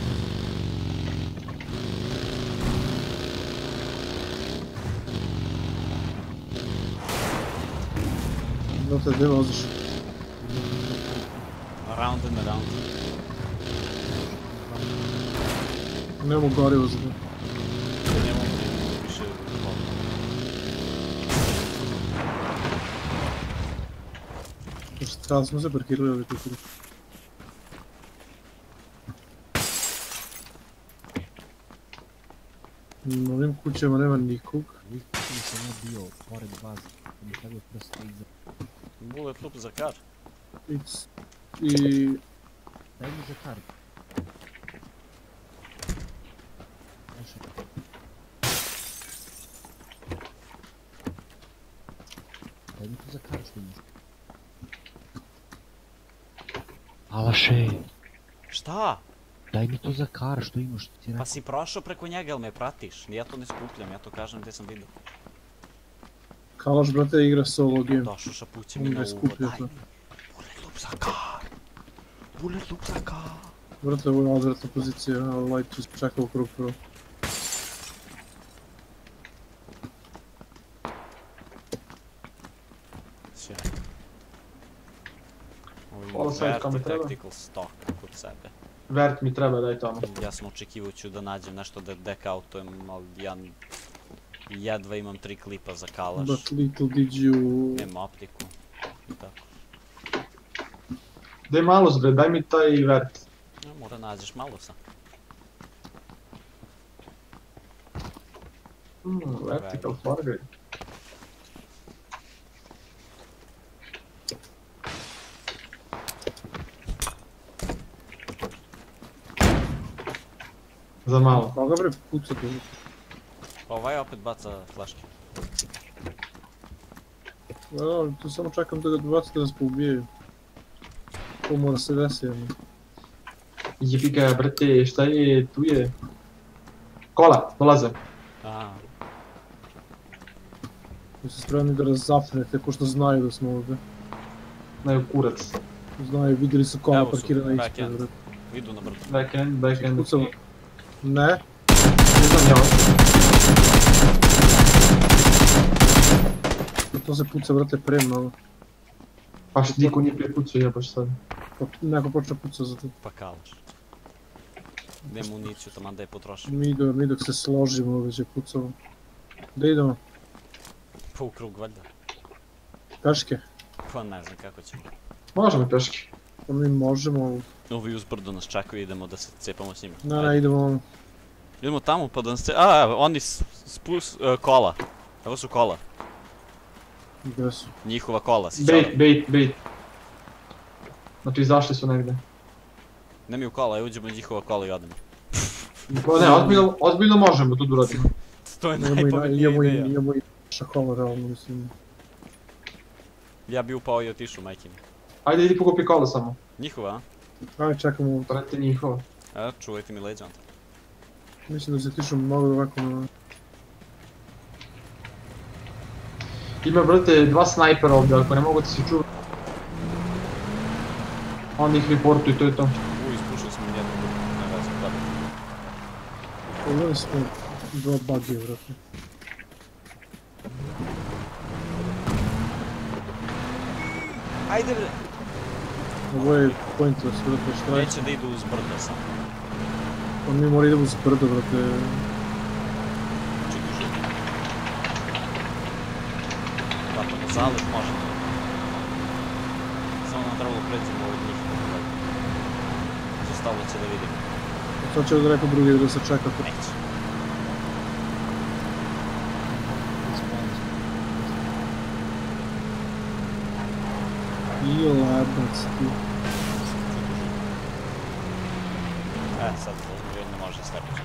Brate, gdje voziš? Round and around. Nemamo gorivo za to. Nemamo više voda. Šta smo se parkirali ovdje tu? Na ovim kućama nema nikog. Uvijek sam ja bio pored baze. Mi stavio prste iza. Bullet loop za kar. I... Daj mi za kart. Daj mi to za kart što imaš. Alaše, Šta? daj mi to za kar što imaš. Ti Pa rekao. si prošao preko njega, jel me pratiš? Ja to ne skupljam, ja to kažem gdje sam vidio. Kalaš, brate, igra solo game. Došao šapuće mi On na ga uvo, skupio daj to. mi. Bullet loop za kar. Bullet loop za kar. Brate, ovo je odvratna pozicija, ali light ću čekao krug prvo. Sjajno. Ovo ima Hvala sad, kam mi Verti treba? Tactical Stock kod sebe. Vert mi treba, daj tamo. Ja sam očekivao ću da nađem nešto da dekautujem, ali ja jedva imam 3 klipa za kalaš. But little did you... Nemam optiku. I tako. Daj malo zbre, daj mi taj vert. Ja, mora nađeš malo sam. Vertical foregrade. Za malo. Koga bre puca tu? Ovaj opet baca flaške. Da, tu samo čekam da ga bacite da nas poubijaju. To mora se desi, jedno. Jebi ga, brate, šta je, tu je... Kola, dolaze. Aha. Vi ste spremni da razapnete, ko što znaju da smo ovdje. Znaju kurac. Znaju, vidjeli su kola Evo su, parkirana ispred, backhand. brate. Idu na brdo. Backhand. Pucamo. Ne, Ne znam ja ovo. to se puca, brate, premno. Pa što niko nije prepucao, jebaš sad. Pa neko počne puca za to. Pa kalaš. Ne municiju, taman da je potrošio. Mi dok se složimo, već je pucamo. Da idemo, Pa u krug valjda. peške. Pa ne znam kako ćemo. Možemo peški. Pa mi možemo, Ovi uz brdo nas čekaju, idemo da se cepamo s njima. ne, idemo. Idemo tamo pa da nas evo, oni kola. Evo su kola. Gde su? Njihova kola, si čao. Bait. Znači izašli su negdje. Ne mi u kola, uđemo u njihova kola i odemo. Pa ne, ozbiljno možemo to da uradimo. To je najpametnija ideja. Imamo i šakola, realno, mislim. Ja bi upao i otišao, majke mi. Ajde, idi pokupi kola samo. Njihova, a? Ajde, čekamo, Brate, njihova. Evo, čuvajte mi leđa onda. mislim da se tišu mnogo ovako na... Ima, brate, dva snajpera ovdje, ako ne mogu da se čuva. Onda ih reportuju, to je to. Ispušali smo jednu grupu, ne veze, da. Pogledali smo dva bugge, vrati. Ajde bre! Ovo je pointless, vrati, šta je? Neće da idu uz brdo samo. Pa mi mora idemo uz brdo, vrati. Čitu živi. Tako, na zalih može. Samo nam trebalo pređemo od njih. Zostalo će da vidimo. Sad će da rekao drugi da se čeka to. Neće. I labac ti. Sad ne može slepići.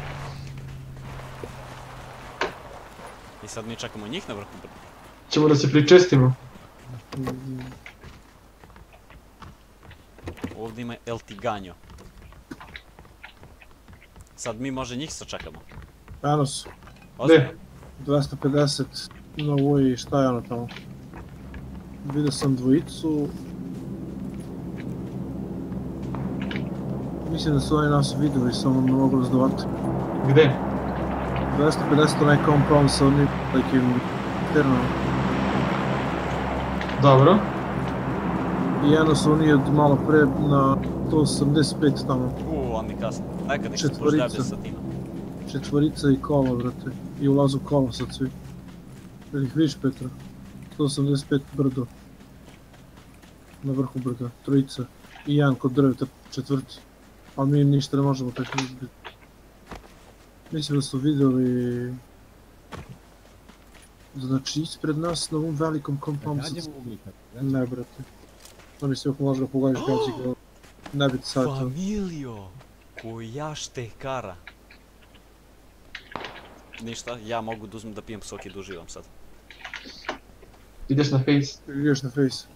I sad mi čekamo njih na vrhu brda. Ćemo da se pričestimo. Ovdje ima El Tiganjo. Sad mi može njih sačekamo. Eno su, Gde? 250 na ovo i šta je ono tamo. Vidio sam dvojicu. Mislim da su oni nas vidjeli, samo ne mogu razdavati. Gde? 250 onaj compound sa onim nekim ternom. Dobro. I jedno su oni od malo pre na 185 tamo. Oni kasno. Nekad ih se Četvorica. poždavlja sa tima. Četvorica i kola, brate. I ulazu kola sad svi. Jel ih vidiš, Petra? 185 brdo. Na vrhu brda, trojica. I jedan kod drveta, četvrti. Ali mi im ništa ne možemo tako izbiti. Mislim da su vidjeli... Znači ispred nas na ovom velikom kompoundu sad... Gađamo ugljika. Ne, brate. No mislim ako možeš ga pogledaš gađi ga. Ne biti sad to. Familio! Koja štekara! Ništa, ja mogu da uzmem da pijem sok i da uživam sad. Ideš na face. Ideš na face.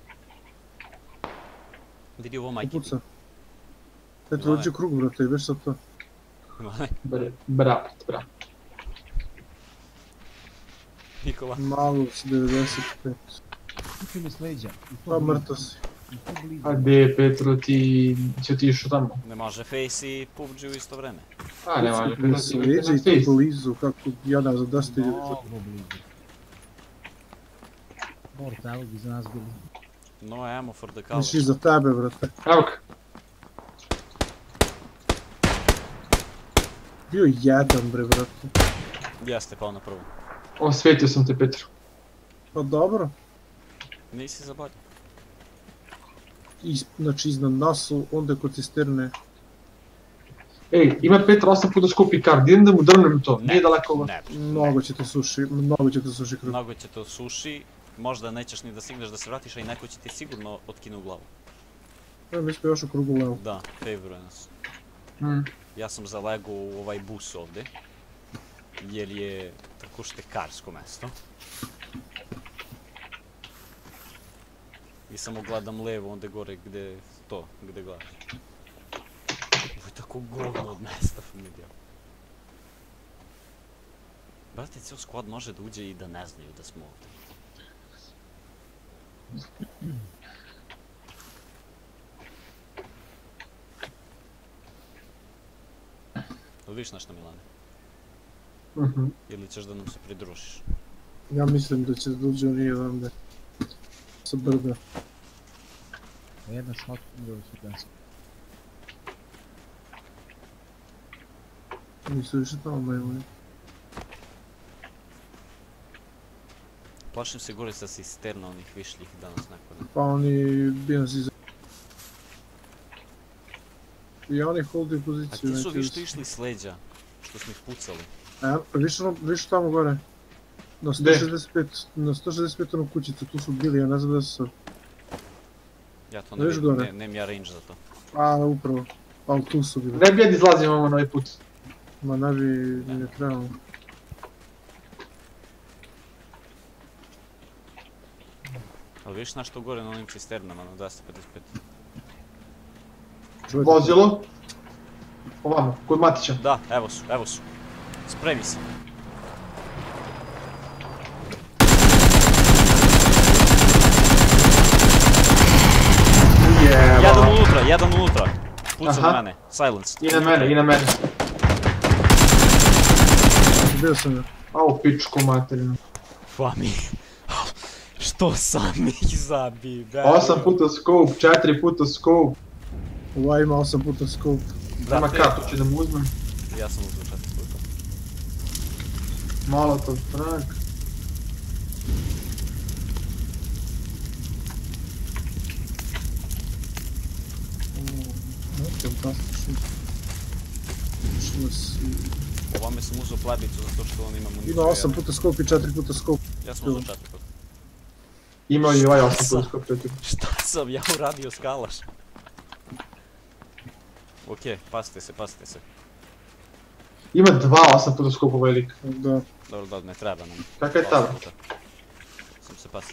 Vidi ovo majke ti. Upuca. Eto, uđi u krug, brate, i već sad to. Brat. Nikola. Malo si 95. Kupi mi s leđa. Pa mrtav si. A gde je Petro, ti si otišao tamo? Ne može Face i PUBG u isto vreme. A, ne može. Da se leđe i to blizu, kako jadam za 10 ljudi. Mnogo blizu. Mortal bi za nas bili. No ammo for the Znači colors. za tebe, brate. Evo ga. Bio jedan, bre, brate. Jeste, pao na prvu. Osvetio sam te, Petro. Pa dobro. Nisi zaboravio. Znači iznad nas su, onda kod cisterne. Ej, ima Petra 8 puta skupi kard, idem da mu drnem to, nije daleko ovo. Ne, Mnogo će te suši, mnogo će te suši krug. mnogo će to suši, možda nećeš ni da stigneš da se vratiš, a i neko će ti sigurno otkinu glavu. Mi smo još u krugu levo. Da, favoruje nas. Ja sam zalegao u ovaj bus ovdje, jer je tako štekarsko mesto. I samo gledam levo, onda gore gdje gledaš. Ovo je tako govno od mesta, familija. Brate, cijel squad može da uđe i da ne znaju da smo ovdje. Jel vidiš nešto, Milane? Ili ćeš da nam se pridružiš? Ja mislim da će da uđe oni odande. Sa brda. Jedna shot, druga su dansa. Nisu više tamo majmuni. Plašim se gore sa cisterna onih višljih danas neko. Pa oni bi nas iza... I oni holdaju A poziciju. ti su neće vi što da- išli s leđa, što smo ih pucali. Više tamo gore. Na 165, na 165 onu kućicu, tu su bili, ja ne znam da su sad. Ja to ne Vidiš vidim, gore? nemam ja range za to. A, upravo. Ali tu su bili. Ne bi ja da izlazim ovo na ovaj put. Ma ne bi, ne trebamo. Ali vidiš na što gore na onim cisternama, na 255. Čujete? Vozilo. Ovamo, kod Matića. Da, evo su. Spremi se. Jedan unutra. Puca na mene. Silence. I na mene. Bio sam ja. Au, pičku materinu. Fami. Što sam ih zabi, be. 8 puta scope, 4 puta scope. Ova ima 8 puta scope. Nema kad, to ću da mu uzmem. Ja sam uzeo 4 puta. Molotov frag. Neki fantastični. Što si... Ovome sam uzeo plabicu zato što on ima municiju. Ima 8 puta scope i 4 puta scope. Ja sam uzeo 4 puta. Ima i ovaj 8 puta scope, 4 puta. Šta sam ja uradio skalaš? Okej, pazite se. Ima 2 8 puta scope ovaj lik. Da. Dobro, ne treba nam. Kakav je tada? Sam se pasti.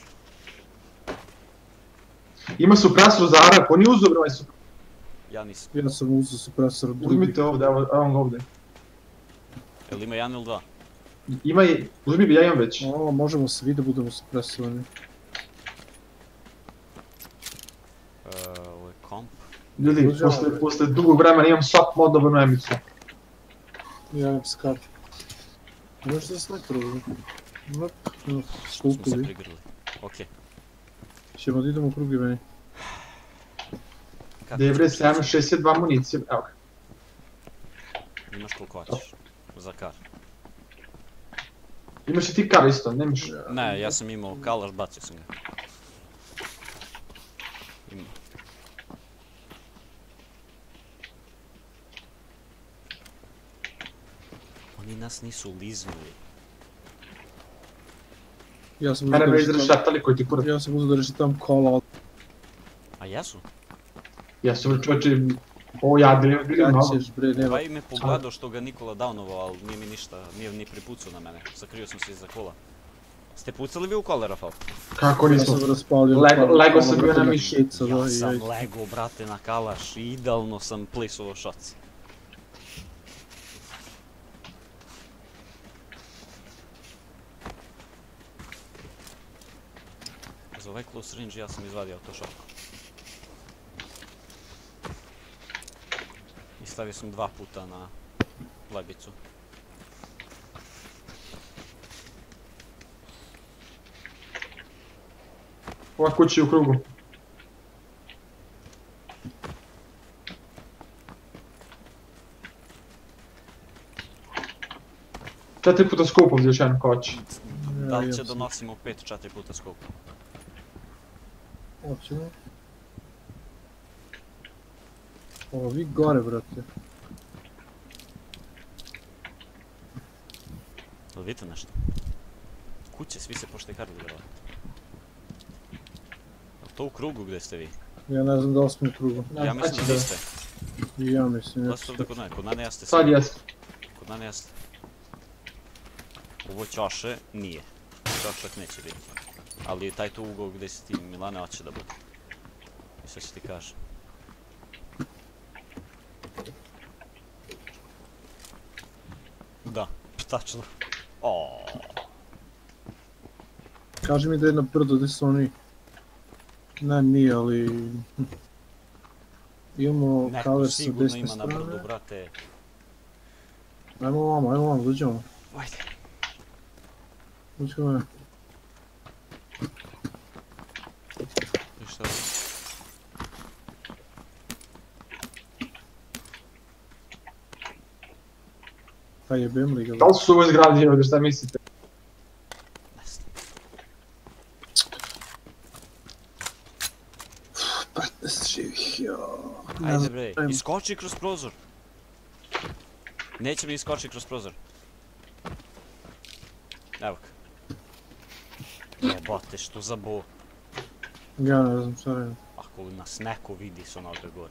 Ima supresor za Arak, on je uzeo ovaj supresor. Ja nisam. Ja sam uzeo supresor drugi. Uzmite ovdje, evo ga ovdje. Jel ima 1 ili 2? Ima i, uzmi bi, ja imam već. O, možemo svi da budemo supresovani. Ovo je komp. Ljudi, posle dugog vremena imam swap modovanu emicu. Ja imam skat. Možeš da snajper ovdje? Smo se Štukovi. prigrli. Okej. Ćemo da idemo u krugi meni. Debre, 762 municije, evo ga. Imaš koliko hoćeš. Za kar. Imaš i ti kar isto, nemaš... Ne, ja sam imao kalaš, bacio sam ga. Imao. Oni nas nisu liznuli. Ja sam Mene uzeo me da izrešetali koji ti kurac. Ja sam uzeo da rešitam kola. A jesu? Ja sam čovječe, ovo jadili, bili Ja mnogo. ćeš bre, nema. Ovaj me pogledao što ga Nikola downovao, ali nije mi ništa, nije ni pripucao na mene. Sakrio sam se iza kola. Ste pucali vi u kole, Rafal? Kako Ja nismo? sam raspalio. Lego sam bio na miši. Ja sam lego, brate, na kalaš i idealno sam plisovao shots. Za ovaj close range ja sam izvadio autošotku. I stavio sam 2 puta na plebicu. Ova kuća je u krugu. Četiri puta skup ovdje još jedan koć. Da li će da nosimo 5-4 puta skopu? vidite nešto? Kuće, svi se poštekarili vjerovatno. Je li to u krugu gdje ste vi? Ja ne znam da li smo u krugu. Ja mislim da niste. I ja mislim, Da ste ovdje kod mene, kod mene jeste Sad jesam. Kod mene jeste. Ovo čaše nije. Čašak neće biti. Ali taj tu ugao gdje si ti, Milane, hoće da bude. I sad ću ti kažem. Da, tačno. Oooo. Kaži mi da je na brdo, gdje su oni... Ne, nije, ali... Imamo Neko cover sa sigurno desne ima na brdu, strane. brate. Ajmo vamo, dođemo. Ajde. Dođemo. Ništa ovo. Pa jebem li ga. Da li su ovo izgradili ovdje, šta mislite? Ne znam. 15 živih, jao. Ajde bre, iskoči kroz prozor. Neće mi iskoči kroz prozor. Evo ga. Jebote, što za bo. Ja ne znam šta radim. Ako nas neko vidi s onoga gore.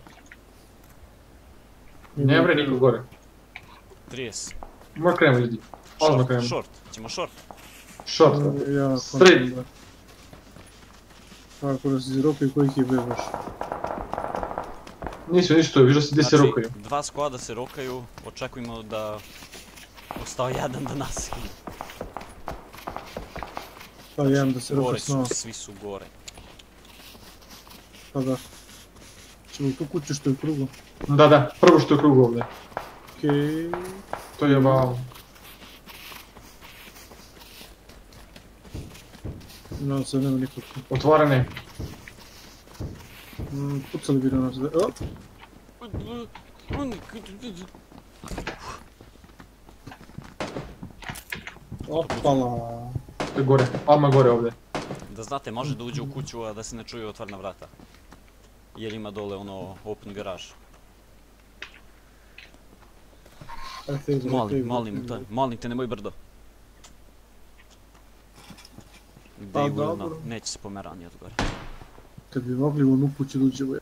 Ne bre, niko gore. 30. Mora krenemo ljudi. Odmah krenemo. Short. Ćemo short. Short. Ja, Straight. Kako da se izropaju kojih je bebaš. Nisu ništa, viš da se gdje se rokaju. Dva squada se rokaju, očekujemo da... Ostao jedan da nas hine. Pa jedan da se roka Gore s nama. su, svi su gore. Pa da. Ćemo u tu kuću što je u krugu. Da, prvo što je krug ovdje. Okej. To je bao. Nadam se da nema nikog. Otvarane. Pucali bi na nas da... O! Opala. To je gore. Alma gore ovdje. Da znate, može da uđe u kuću, a da se ne čuje otvorena vrata. Jer ima dole ono open garaž. Molim te, nemoj brdo. Pa They will dobro. not. Neće se pomerani od gore. Kad bi mogli u onu kuću da uđemo.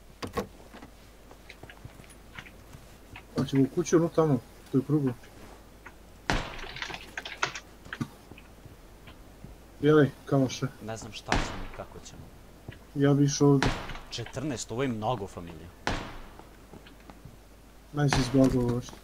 Pa ćemo u kuću ono tamo, to je u krugu. Jelej, kalaše. Ne znam šta ćemo i kako ćemo. Ja bi išao ovdje. 14, ovo je mnogo familija. Naj se izblagovao što.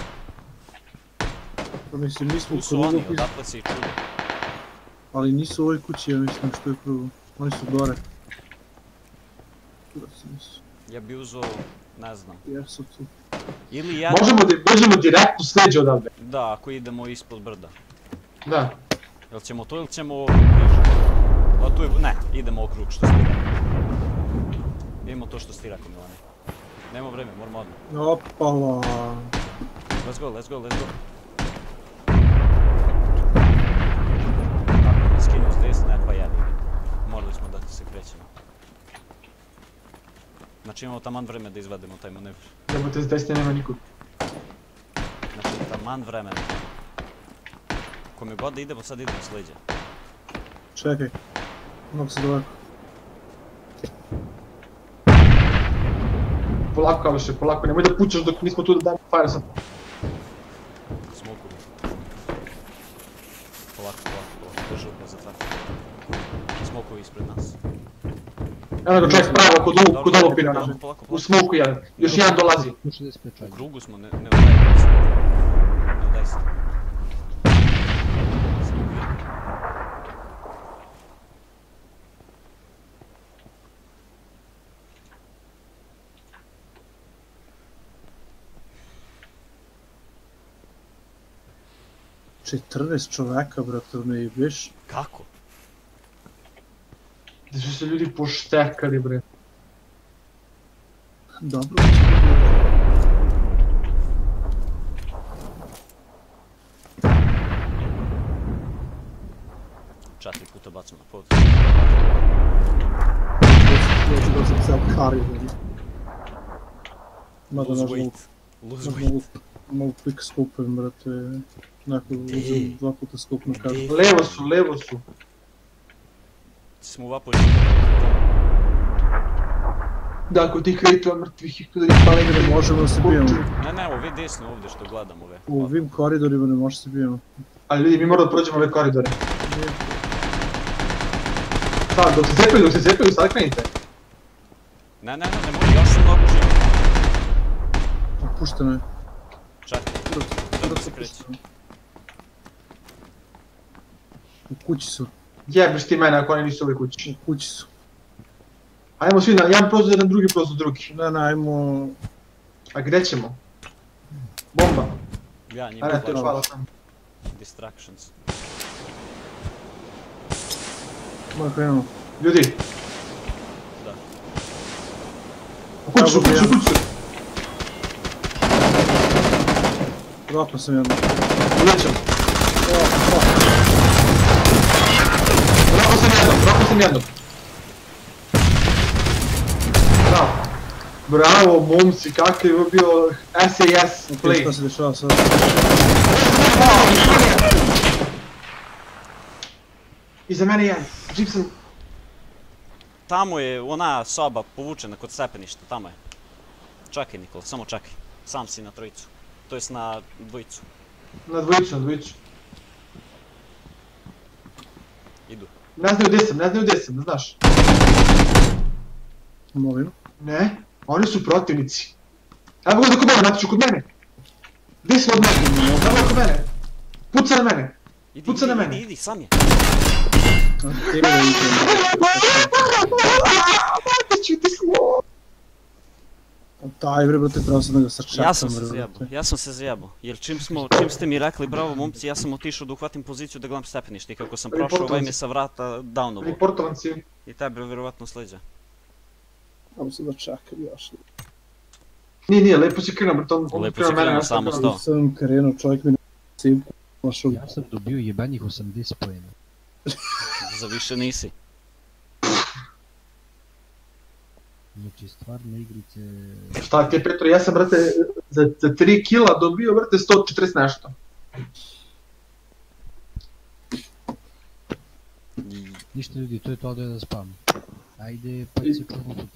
Pa mislim, nismo u Tu su oni, krugu, odatle se i čude. ali nisu u ovoj kući, ja mislim što je u krugu. Oni su gore. Kurac nisu. Ja bi uzeo, ne znam. Jesu tu. Ili jedan... Možemo direktno sleđe odavde. Da, ako idemo ispod brda. Da. Jel ćemo to ili ćemo... A tu je... Ne, idemo okrug što si ti rekao. Idemo to što si ti rekao, Milane. Nemo vreme, moramo odmah. Opala. Let's go. Ako mi skinu s desne, pa jebi. Morali smo da se krećemo. Znači imamo taman vreme da izvedemo taj manevr. Jebote, s desne nema nikog. Znači taman vremena. Kome god da idemo, sad idemo s leđa. Čekaj. Mogu se daleko. Polako, Kaloše, polako, nemoj da pućaš dok nismo tu da damo fire sad. Smoku. Polako. Drži ga za trafik. Smokovi ispred nas. Evo nego čovjek pravo kod ovog pina. Polako. U smoku jedan. Još jedan dolazi. 165 U čajka. krugu smo, ne udaj se. Ne udaj se. Četrnaest čoveka, brate, ne jebeš. Kako? Gdje su se ljudi poštekali, bre. Dobro. Četiri puta bacam na pod. Dođu da sam cel kari, vidi. Mada Lose naš weight. Lose Mogu, weight. mogu pik skupim, brate. Nakon uzem 2 puta skup na kartu. Levo su. Smo vapo Da, kod tih kretova mrtvih i kod ih pa negdje Ne možemo da se bijemo. Ne, ovi desni ovdje što gledam ove. U ovim koridorima ne može se bijemo. Ali ljudi, mi moramo da prođemo ove koridore. Sad, dok se cepaju, sad krenite. Ne mogu, ja sam mnogo živ. Opušteno je. Čekaj, Skoro se kreće. opušteno. U kući su, Jebeš ti mene ako oni nisu u ovoj kući. u kući su. Ajmo svi na jedan prozor, jedan drugi prozor, drugi. Ne, ajmo... A gdje ćemo? Bomba. Ja njima Ajde, to je flash. hvala sam. Distractions. Moj krenuo. Ljudi, Da. u kuću, u kuću. Rokao sam jedno. Ulećem. Rokao sam jedno. Bravo, momci, kakav je bio SAS Ok, play. šta se dešava sad? Iza mene jedan, Gibson. Tamo je ona soba povučena kod stepeništa, tamo je. Čekaj Nikola, samo čekaj. Sam si na trojicu. To jest na dvojicu. Na dvojicu. Idu. Ne znaju gdje sam, ne znaš. Molim. Ne, oni su protivnici. Evo ga kod mene, Natiću, kod mene. Gdje si od mene? Evo kod mene. Puca na mene. Puca na mene. Idi, sam je. Tebe da Natiću, ti smo. Taj bre, brate, trebao sam da ga srčakam, Ja sam se bre, zajebao, brate. ja sam se zajebao. Jer čim ste mi rekli bravo momci, ja sam otišao da uhvatim poziciju da gledam stepenište i kako sam prošao ovaj me sa vrata downovo. Reportovan si. I tebe vjerovatno sleđa. Samo se da čakam još. Nije, lepo si krenuo, brate, on Lepo krenuo si mene, krenuo, ja sam samo krenuo. sto. Sam krenuo, čovjek mi na cipku. Našao. Ja sam dobio jebanih 80 poena. Za više nisi. Znači, stvarno igrice... Šta ti je, Petro, ja sam, brate, za 3 kila dobio, brate, 140 nešto. Ništa ljudi, to je to da spam. Ajde, pa se probudite.